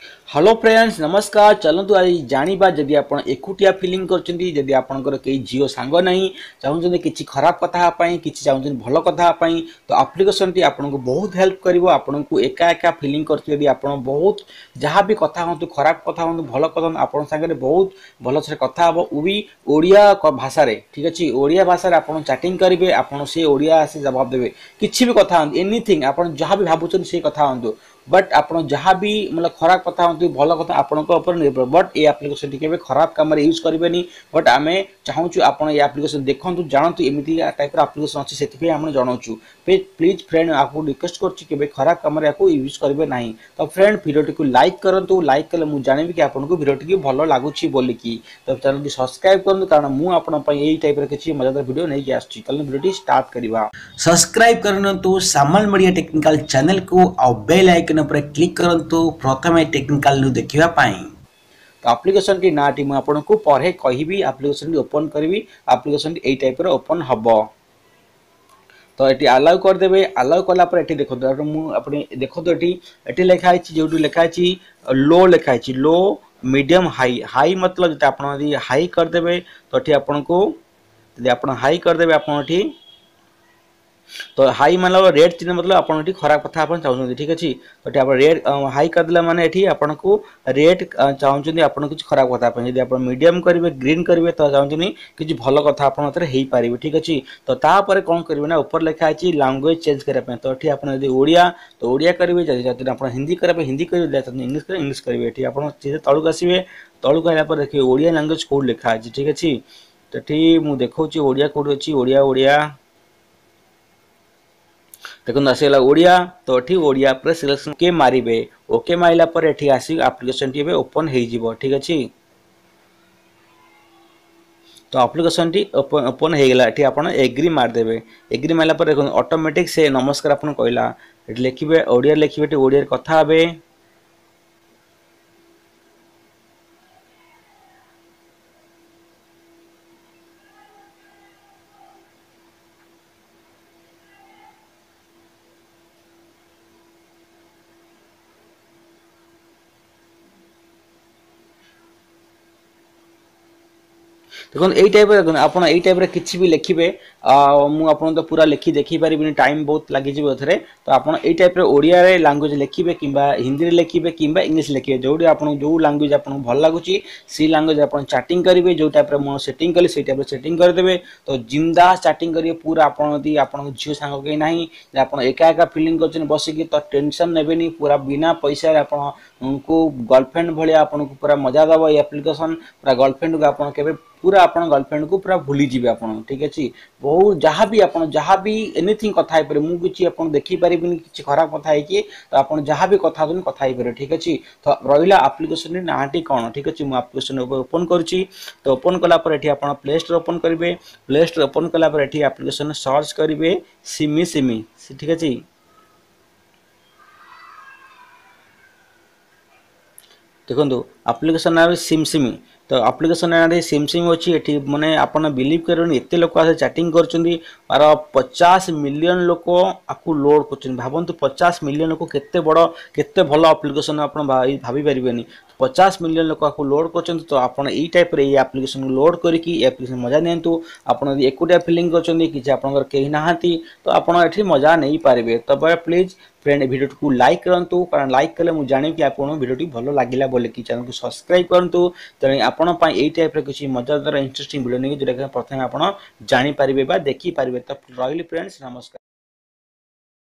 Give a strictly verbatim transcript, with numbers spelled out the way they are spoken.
Hello friends नमस्कार। चलतु आज जानिबा जदि आपण एकुटिया फीलिंग करछंती जदि आपनकर केई जियो सांग नहीं चाहउछंती किछि खराब कथा पई किछि चाहउछंती भलो कथा पई तो एप्लीकेशन टी आपनको बहुत हेल्प करिवो। आपनको एका एका फीलिंग करछ जदि आपण बहुत जहां भी कथा होंतु खराब कथा होंतु भलो कथा आपण संगे बहुत भलो से कथा हबो उबी ओडिया भाषा रे। ठीक अछि ओडिया भाषा रे आपण चैटिंग करिवे आपण से ओडिया से जवाब देबे किछि भी कथा एनीथिंग आपण जहां भी भाबुछन से कथा होंतु बट आपण जहां भी मतलब खराब कथा होंतु भलो कथा आपनक ऊपर निर्भर बट ये एप्लीकेशन टी केबे खराब काम रे यूज करिवेनी। बट आमे चाहूछु आपण ये एप्लीकेशन देखंतु जानतु एमिति टाइप रो एप्लीकेशन अछि सेति पे हम जणाउछु। प्लीज फ्रेंड आपको रिक्वेस्ट करछि केबे खराब काम रे को यूज करिवे नाही। तो फ्रेंड वीडियो टी को लाइक करंतु लाइक कले मु जानिबि कि आपनको वीडियो टी भलो लागुछि बोली कि तो चैनल की सब्सक्राइब करंतु कारण मु आपण पई एई टाइप रो किछि मजेदार वीडियो नै कि आछछि। चलो वीडियो टी स्टार्ट करिवा। सब्सक्राइब करनतु सामल मीडिया टेक्निकल चैनल को आ बेल आइकन पर क्लिक करंतु प्रथमे टेक्निकल न्यू देखिबा पाई। तो एप्लीकेशन टी नाटी मु आपनको परे कहिबी एप्लीकेशन टी ओपन करबी एप्लीकेशन टी एई टाइप रो ओपन हबो। तो एटी अलाउ कर देबे अलाउ कला पर एटी देखो तो मु अपने देखो तो एटी एटी लिखा है जोटी लिखा है लो लिखा है लो मीडियम हाई हाई मतलब जते आपण यदि हाई कर देबे तो एटी आपनको यदि आपण हाई कर देबे आपण एटी तो हाई मतलब रेड चिन्ह मतलब आपण एटी खराब कथा आपण चाहउछन। ठीक अछि तो एटी आपण रेड हाई कर दिला माने एटी आपण को रेड चाहउछन आपण किछ खराब कथा आपण यदि आपण मीडियम करिवे ग्रीन करिवे तो चाहउछन किछ भलो कथा आपण तरे हेई पारिबे। ठीक अछि तो ता पर कोन करिवे ना ऊपर लिखा अछि लैंग्वेज चेंज करै पे तो एटी आपण यदि ओडिया तो ओडिया करिवे जदि आपण हिंदी करबे हिंदी करिवे जदि इंग्लिश करे इंग्लिश करिवे। एटी आपण सीधे तळुक आसीबे तळुक आइला पर देखिए ओडिया लैंग्वेज कोड लिखा अछि। ठीक अछि तो एटी मु देखौची ओडिया कोड अछि ओडिया ओडिया देखो आसला ओडिया तो एठी ओडिया पर सिलेक्शन के मारिबे ओके माइला पर एठी आसी एप्लीकेशन टी ओपन हे जिवो। ठीक अछि तो एप्लीकेशन टी ओपन ओपन हे गेला एठी आपण एग्री मार देबे एग्री माइला पर देखो ऑटोमेटिक से नमस्कार आपण कहला एठी लिखिबे ओडिया लिखिबे एठी ओडिया कथा हबे। देखो एई टाइप रे आपण एई टाइप रे किछि भी लिखिबे मु आपण तो पूरा लिखि देखि परिबिनी टाइम बहुत लागि जिवो एथरे तो आपण एई टाइप रे ओडिया रे लैंग्वेज लिखिबे किबा हिंदी रे लिखिबे किबा इंग्लिश लिखिबे जोडी आपण जो लैंग्वेज आपण भल लागुची सी लैंग्वेज आपण चैटिंग करिवे जो टाइप रे मो सेटिंग कली सी टाइप रे सेटिंग कर देबे तो जिंदा चैटिंग करिवे पूरा आपण यदि आपण जियो संग के नाही आपण एका एका फीलिंग करछन बसी की तो टेंशन नेबेनी पूरा बिना पैसा रे आपण उनको गर्लफ्रेंड भलिया आपण को पूरा मजा दबो ए एप्लीकेशन पूरा गर्लफ्रेंड को आपण केबे पूरा आपण गर्लफ्रेंड को पूरा भूली जिवे आपण। ठीक अछि बहुत जहां भी आपण जहां भी एनीथिंग कथा है पर मु किछि आपण देखि परिबिनी किछि खराब कथा है कि तो आपण जहां भी कथा होन कथा है पर। ठीक अछि तो रहिला एप्लीकेशन नाटी कोन। ठीक अछि मु एप्लीकेशन ओपन करछि तो ओपन कला पर एठी आपण प्ले स्टोर ओपन करिवे प्ले स्टोर ओपन कला पर एठी एप्लीकेशन सर्च करिवे सिमी सिमी। ठीक अछि देखो एप्लीकेशन नाम सिम सिमी तो एप्लीकेशन नाम सिम सिम अच्छी एठी माने आपण बिलीव करनी एते लोक आसे चैटिंग करचंदी और पचास मिलियन लोक आकु लोड करचंदी। भाबंतु पचास मिलियन लोक केते बड़ केते भलो एप्लीकेशन आपण भाबी परिबेनी पचास मिलियन लोक आकु लोड करचंदी। तो आपण एई टाइप रे ए एप्लीकेशन को लोड करके एप्लीकेशन मजा नियंतु आपण यदि एकुटिया फीलिंग करचंदी कि आपनकर केही नाहांती तो आपण एठी मजा नै पारिबे। तो प्लीज फ्रेंड वीडियो को लाइक करंतु कारण लाइक कले मु जानि कि आपन वीडियो टी भलो लागिला बोले कि चैनल को सब्सक्राइब करंतु तने आपण पई एई टाइप रे किछि मजेदार इंटरेस्टिंग वीडियो नै जेटा प्रथमे आपण जानि पारिबे बा देखि पारिबे। तो रहिली फ्रेंड्स नमस्कार।